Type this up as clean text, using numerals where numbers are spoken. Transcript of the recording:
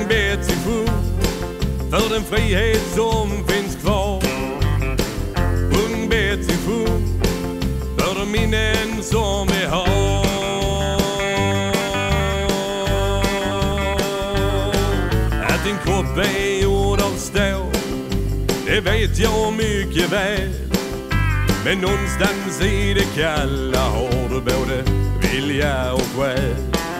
Sjung Betty sjung för den frihet som finns kvar. Sjung Betty sjung för de minnen som vi har. Att din kropp är gjord av stål, det vet jag mycket väl. Men någonstans i det kalla har du både vilja och själ.